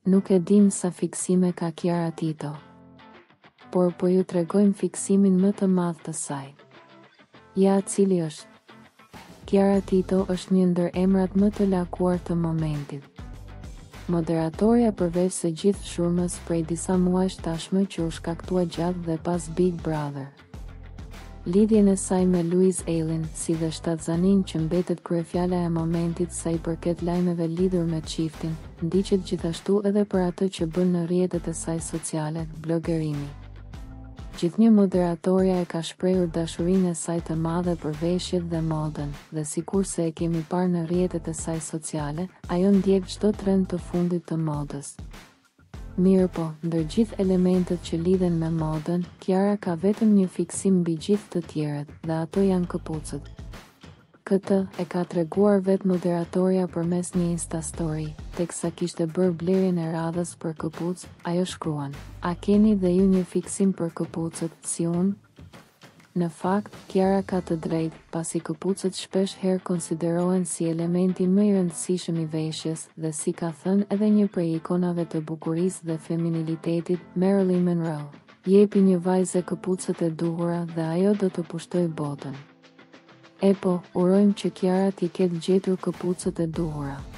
Nuk e dim sa fiksime ka Kiara Tito, por po ju tregojmë fiksimin më të madh të saj. Ja, cili është? Kiara Tito është një ndër emrat më të lakuar të momentit. Moderatorja përveç së gjithë shurmës prej disa muajsh tashmë që u shkaktua gjatë dhe pas Big Brother. Lidhjen e saj me Louise Aylin, si dhe shtatzanin që mbetet kryefjala e momentit sa i përket lajmeve lidhur me çiftin, ndiqet gjithashtu edhe për atë që bën në rrjetet e saj sociale, blogerimi. Gjithnjë moderatorja e ka shprehur dashurinë e saj të madhe për veshjet dhe modën, dhe sikurse e kemi parë në rrjetet e saj sociale, ajo ndjek çdo trend të fundit të modës. Mirë po, ndër gjithë elementet që lidhen me modën, Kiara ka vetëm një fiksim mbi gjithë të tjerët, dhe ato janë këpucët. Këtë e ka treguar vetë moderatorja përmes një Insta story, teksa kishte bërë blerjen e radhës për këpucë, ajo shkruan: "A keni dhe ju një fiksim për këpucët, si unë?" Në fakt, Kiara ka të drejtë, pasi këpucët shpesh herë konsiderohen si elementi më i rëndësishëm i veshjes, dhe si ka thënë edhe një prej ikonave të bukurisë dhe feminilitetit, Marilyn Monroe: "Jepi një vajze këpucët e duhura dhe ajo do të pushtojë botën." E po, urojmë që Kiara t'i ketë gjetur këpucët e duhura.